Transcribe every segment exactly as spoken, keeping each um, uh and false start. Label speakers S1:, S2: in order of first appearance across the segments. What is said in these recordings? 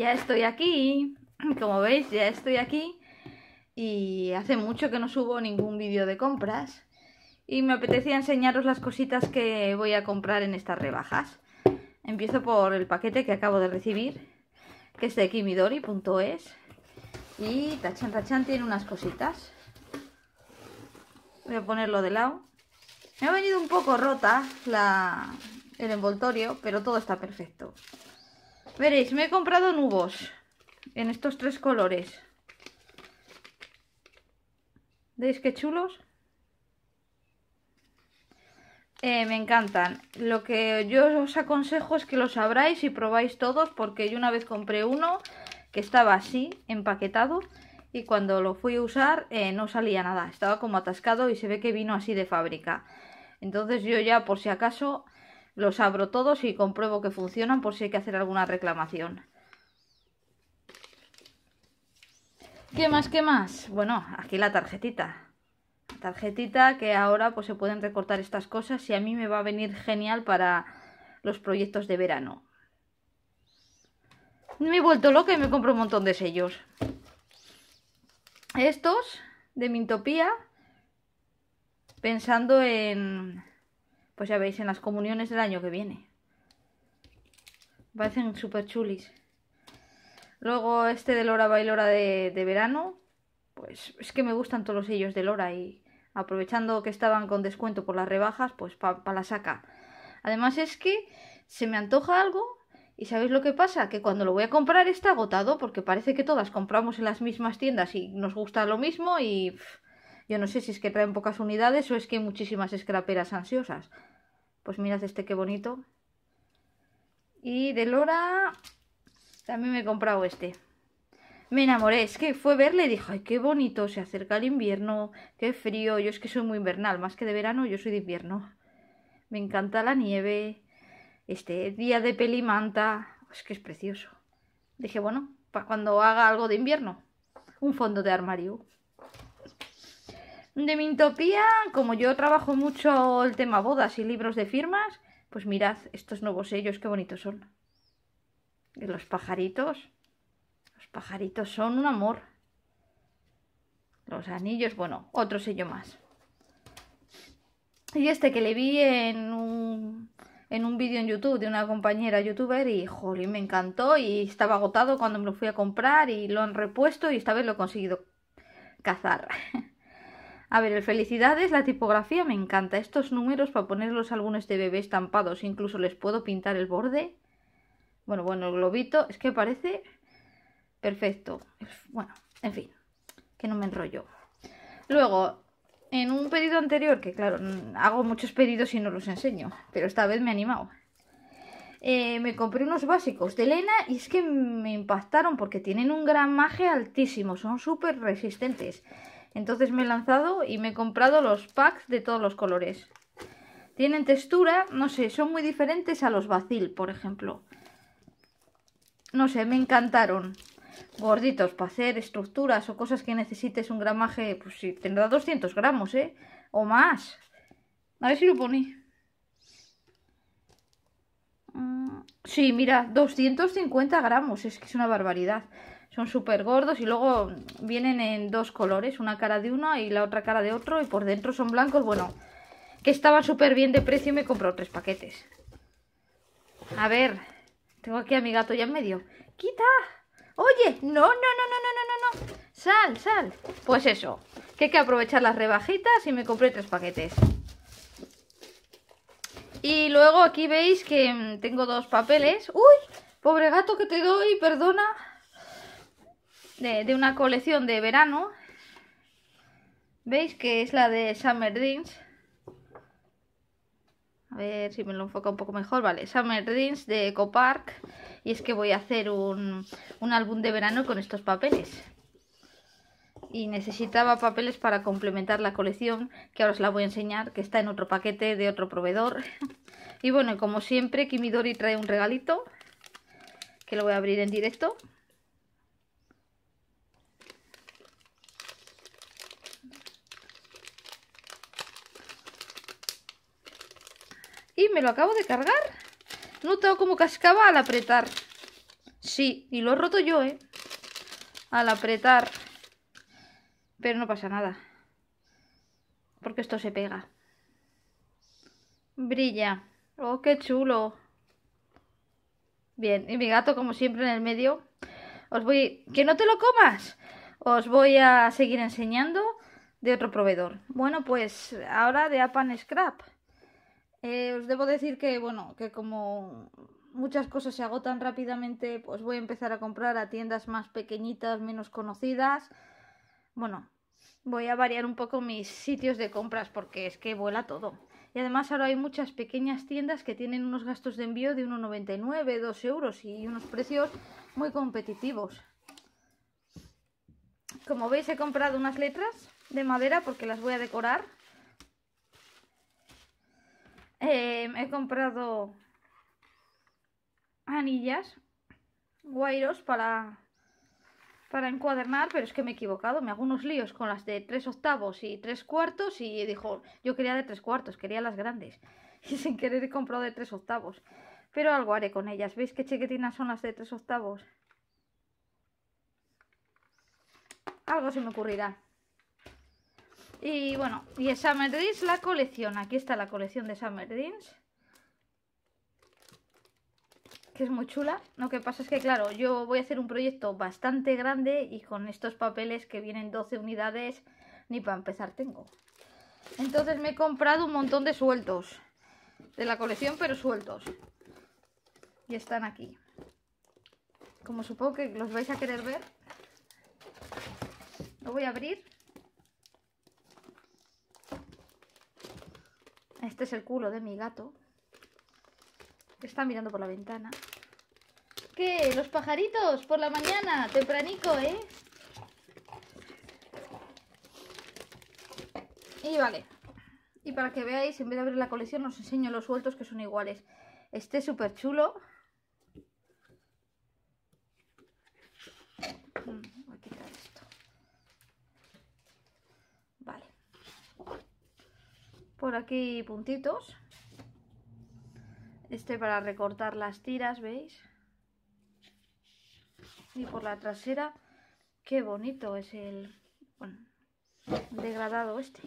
S1: ya estoy aquí. Como veis, ya estoy aquí. Y hace mucho que no subo ningún vídeo de compras. Y me apetecía enseñaros las cositas que voy a comprar en estas rebajas. Empiezo por el paquete que acabo de recibir, que es de kimidori punto es. Y tachan tachan tiene unas cositas. Voy a ponerlo de lado. Me ha venido un poco rota la, el envoltorio, pero todo está perfecto. Veréis, me he comprado nubos en estos tres colores. ¿Veis qué chulos? Eh, me encantan. Lo que yo os aconsejo es que los abráis y probáis todos, porque yo una vez compré uno que estaba así, empaquetado, y cuando lo fui a usar eh, no salía nada, estaba como atascado y se ve que vino así de fábrica. Entonces yo ya, por si acaso, los abro todos y compruebo que funcionan por si hay que hacer alguna reclamación. ¿Qué más? ¿Qué más? Bueno, aquí la tarjetita. La tarjetita que ahora pues se pueden recortar estas cosas y a mí me va a venir genial para los proyectos de verano. Me he vuelto loca y me compro un montón de sellos. Estos de Mintopía, pensando en, pues ya veis, en las comuniones del año que viene. Parecen súper chulis. Luego este de Lora Bailora de, de verano, pues es que me gustan todos los sellos de Lora y aprovechando que estaban con descuento por las rebajas, pues para pa la saca. Además es que se me antoja algo y ¿sabéis lo que pasa? Que cuando lo voy a comprar está agotado porque parece que todas compramos en las mismas tiendas y nos gusta lo mismo y pff, yo no sé si es que traen pocas unidades o es que hay muchísimas scraperas ansiosas. Pues mirad este qué bonito. Y de Lora también me he comprado este. Me enamoré, es que fue verle y dije, ay, qué bonito, se acerca el invierno, qué frío. Yo es que soy muy invernal, más que de verano, yo soy de invierno. Me encanta la nieve, este día de pelimanta, es que es precioso. Dije, bueno, para cuando haga algo de invierno, un fondo de armario. De Mintopía, como yo trabajo mucho el tema bodas y libros de firmas, pues mirad estos nuevos sellos, qué bonitos son. Y los pajaritos, los pajaritos son un amor. Los anillos, bueno, otro sello más. Y este que le vi en un, en un vídeo en YouTube de una compañera youtuber y, jolín, me encantó y estaba agotado cuando me lo fui a comprar y lo han repuesto y esta vez lo he conseguido cazar. A ver, el Felicidades, la tipografía me encanta. Estos números para poner los álbumes de bebé estampados, incluso les puedo pintar el borde. Bueno, bueno, el globito, es que parece perfecto. Bueno, en fin, que no me enrollo. Luego, en un pedido anterior, que claro, hago muchos pedidos y no los enseño, pero esta vez me he animado. Eh, me compré unos básicos de lena y es que me impactaron porque tienen un gramaje altísimo, son súper resistentes. Entonces me he lanzado y me he comprado los packs de todos los colores. Tienen textura, no sé, son muy diferentes a los Bacil, por ejemplo. No sé, me encantaron. Gorditos para hacer estructuras o cosas que necesites un gramaje, pues sí, tendrá doscientos gramos, ¿eh? O más. A ver si lo pone. Mm, sí, mira, doscientos cincuenta gramos, es que es una barbaridad. Son súper gordos y luego vienen en dos colores, una cara de uno y la otra cara de otro y por dentro son blancos. Bueno, que estaban súper bien de precio y me he comprado tres paquetes. A ver, tengo aquí a mi gato ya en medio. ¡Quita! Oye, no, no, no, no, no, no, no, sal, sal. Pues eso, que hay que aprovechar las rebajitas y me compré tres paquetes. Y luego aquí veis que tengo dos papeles. ¡Uy! Pobre gato, que te doy, perdona. De, de una colección de verano. ¿Veis? Que es la de Summer Dreams. A ver si me lo enfoca un poco mejor. Vale, Summer Dreams de Ecopark. Y es que voy a hacer un, un álbum de verano con estos papeles. Y necesitaba papeles para complementar la colección, que ahora os la voy a enseñar, que está en otro paquete de otro proveedor. Y bueno, como siempre, Kimidori trae un regalito, que lo voy a abrir en directo. Y me lo acabo de cargar. Noto como cascaba al apretar. Sí, y lo he roto yo, ¿eh? Al apretar. Pero no pasa nada. Porque esto se pega. Brilla. Oh, qué chulo. Bien, y mi gato como siempre en el medio. Os voy... ¡Que no te lo comas! Os voy a seguir enseñando de otro proveedor. Bueno, pues ahora de Apan Scrap. Eh, os debo decir que, bueno, que como muchas cosas se agotan rápidamente, pues voy a empezar a comprar a tiendas más pequeñitas, menos conocidas. Bueno, voy a variar un poco mis sitios de compras porque es que vuela todo. Y además ahora hay muchas pequeñas tiendas que tienen unos gastos de envío de uno noventa y nueve, dos euros y unos precios muy competitivos. Como veis he comprado unas letras de madera porque las voy a decorar. Eh, he comprado anillas, guairos para, para encuadernar, pero es que me he equivocado. Me hago unos líos con las de tres octavos y tres cuartos y dijo, yo quería de tres cuartos, quería las grandes. Y sin querer he comprado de tres octavos. Pero algo haré con ellas. ¿Veis qué chiquitinas son las de tres octavos? Algo se me ocurrirá. Y bueno, y en Summer Dreams la colección. Aquí está la colección de Summer Dreams, que es muy chula. Lo que pasa es que, claro, yo voy a hacer un proyecto bastante grande y con estos papeles que vienen doce unidades, ni para empezar tengo. Entonces me he comprado un montón de sueltos de la colección, pero sueltos. Y están aquí. Como supongo que los vais a querer ver, lo voy a abrir. Este es el culo de mi gato, que está mirando por la ventana. ¿Qué? Los pajaritos por la mañana, tempranico, ¿eh? Y vale. Y para que veáis, en vez de abrir la colección, os enseño los sueltos que son iguales. Este es súper chulo. Voy a quitar esto. Vale. Por aquí puntitos. Este para recortar las tiras, ¿veis? Y por la trasera, qué bonito es el, bueno, degradado este.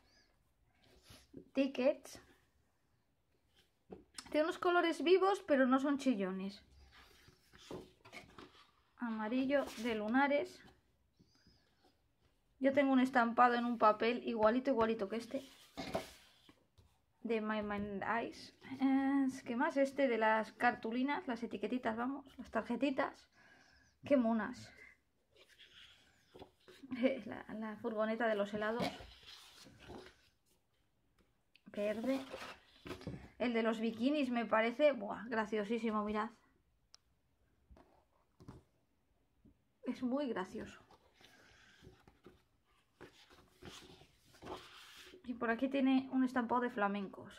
S1: Tickets. Tiene unos colores vivos, pero no son chillones. Amarillo de lunares. Yo tengo un estampado en un papel igualito, igualito que este. De My Mind Eyes. Eh, ¿Qué más? Este de las cartulinas, las etiquetitas, vamos, las tarjetitas. Qué monas. La, la furgoneta de los helados. Verde. El de los bikinis me parece, buah, graciosísimo, mirad. Es muy gracioso. Y por aquí tiene un estampado de flamencos.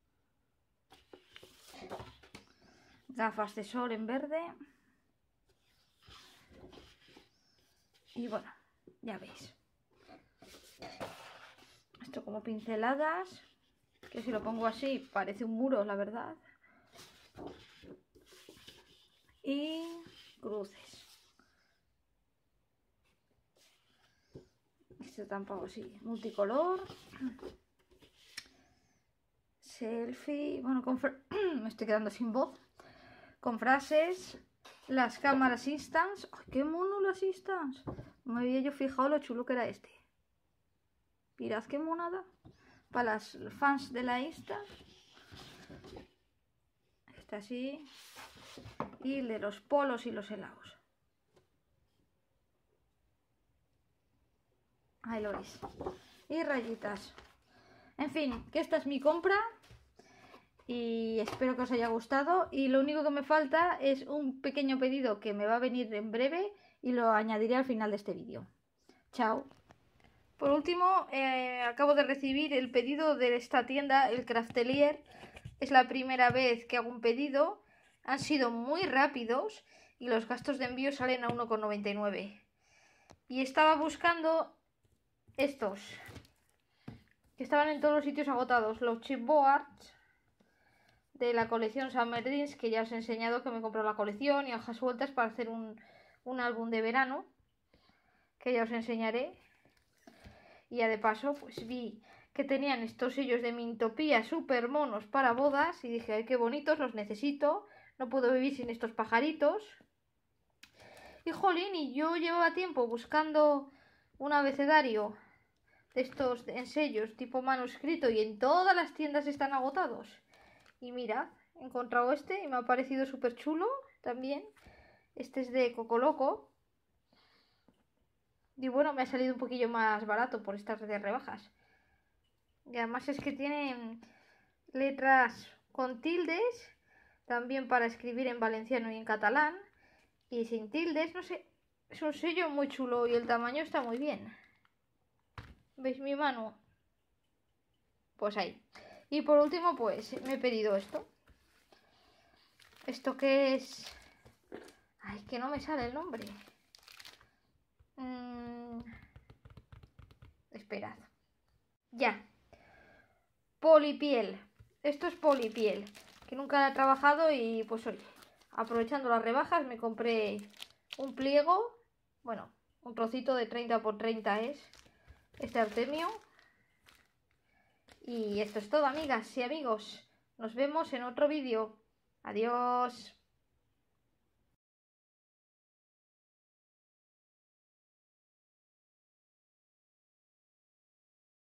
S1: Gafas de sol en verde. Y bueno, ya veis. Esto como pinceladas. Que si lo pongo así parece un muro, la verdad. Y cruces. Este estampado así, multicolor. Selfie. Bueno, con me estoy quedando sin voz. Con frases. Las cámaras Instax. ¡Ay, qué mono las Instax! No me había yo fijado lo chulo que era este. Mirad qué monada. Para las fans de la Instax. Este así. Y el de los polos y los helados. Ahí lo veis. Y rayitas. En fin, que esta es mi compra. Y espero que os haya gustado. Y lo único que me falta es un pequeño pedido que me va a venir en breve. Y lo añadiré al final de este vídeo. Chao. Por último, eh, acabo de recibir el pedido de esta tienda, el Craftelier. Es la primera vez que hago un pedido. Han sido muy rápidos y los gastos de envío salen a uno con noventa y nueve. Y estaba buscando estos, que estaban en todos los sitios agotados. Los chipboards de la colección Summer Dreams, que ya os he enseñado que me compró la colección, y hojas sueltas para hacer un, un álbum de verano, que ya os enseñaré. Y ya de paso pues vi que tenían estos sellos de Mintopía súper monos para bodas y dije, ay, qué bonitos, los necesito, no puedo vivir sin estos pajaritos. Y jolín, y yo llevaba tiempo buscando un abecedario de estos en sellos tipo manuscrito y en todas las tiendas están agotados. Y mirad, he encontrado este y me ha parecido súper chulo también. Este es de Cocoloco. Y bueno, me ha salido un poquillo más barato por estas de rebajas. Y además es que tienen letras con tildes, también para escribir en valenciano y en catalán. Y sin tildes, no sé, es un sello muy chulo y el tamaño está muy bien. ¿Veis mi mano? Pues ahí. Y por último, pues me he pedido esto. ¿Esto qué es? Ay, que no me sale el nombre. Mm... Esperad. Ya. Polipiel. Esto es polipiel, que nunca la he trabajado y pues hoy, aprovechando las rebajas, me compré un pliego. Bueno, un trocito de treinta por treinta es este Artemio. Y esto es todo, amigas y amigos. Nos vemos en otro vídeo. Adiós.